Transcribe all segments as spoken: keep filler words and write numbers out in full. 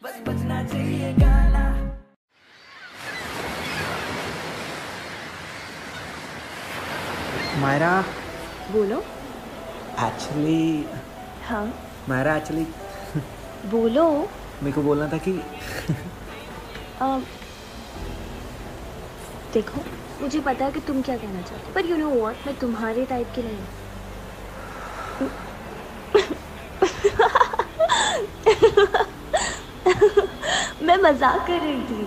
बस बजना चाहिए गाना। मायरा बोलो। एक्चुअली हाँ मायरा एक्चुअली बोलो। मेरे को बोलना था कि आ, देखो मुझे पता है कि तुम क्या कहना चाहते हो, पर यू नो व्हाट, मैं तुम्हारे टाइप की नहीं हूँ। मैं मजाक कर रही थी।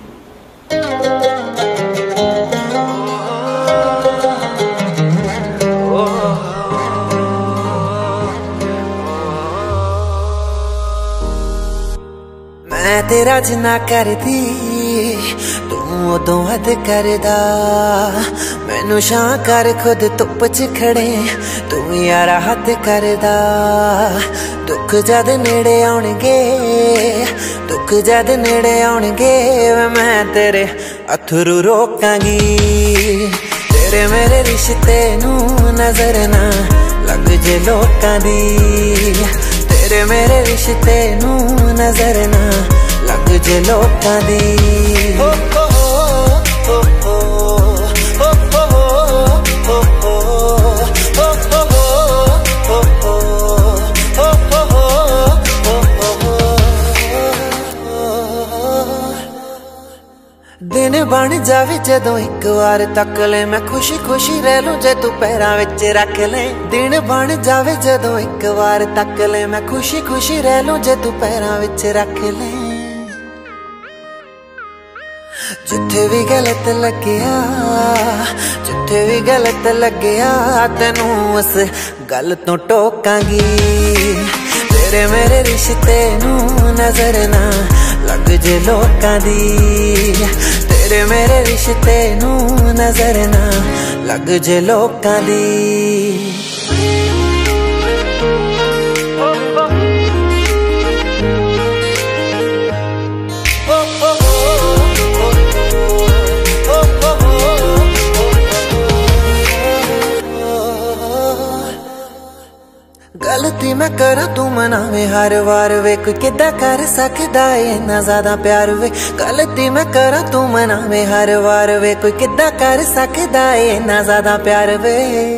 मैं तेरा जिन्ना करदी तू उदों हद करदा, मैनू शां कर खुद धुप च खड़े तू यारा हद करदा। दुख जद नेड़े आउणगे दुख जद नेड़े आउणगे मैं तेरे अथरू रोकांगी। तेरे मेरे रिश्ते नू नजर ना लग जे लोकां दी, तेरे मेरे रिश्ते नू नजर ना लग जे लोकां दी। हो हो हो हो हो हो हो हो दिन बन जावे जदों एक बार तक ले मैं खुशी खुशी रह लूं जे तू पैरां विच रख ले। दिन बन जावे जदों एक बार तक ले मैं खुशी खुशी रह लूं जे तू पैरां विच रख ले। जिथे भी गलत लग्या जिथे भी गलत लग्या तेनू उस गल तो टोकांगी। तेरे मेरे रिश्ते नू नजर ना लग जे लोकां दी, तेरे मेरे रिश्ते नू नजर ना लग जे लोकां दी। गलती मैं करा तू मनावे हर वार वे, कोई किदा कर सकदा है इन्ना ज्यादा प्यार वे। गलती मैं करा तू मनावे हर वार वे, कोई किदा कर सकदा है इन्ना ज्यादा प्यार वे।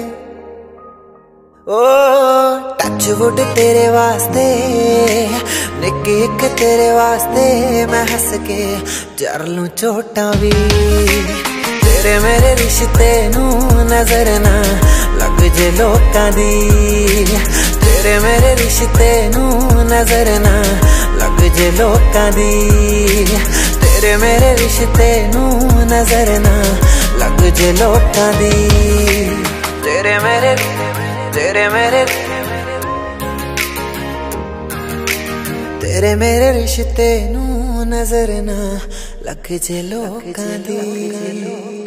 ओ टच वुड तेरे वास्ते निक्की एक तेरे वास्ते मैं हंस के जर लूं चोटां भी। तेरे मेरे रिश्ते नू नजर ना लग जे लोकां दी, तेरे मेरे रिश्ते नू नजर ना लग जे लोकां दी। तेरे मेरे रिश्ते नू नजर ना लग जे लोकां दी। तेरे मेरे तेरे मेरे तेरे मेरे रिश्ते नू नजर ना लग जे लोकां दी।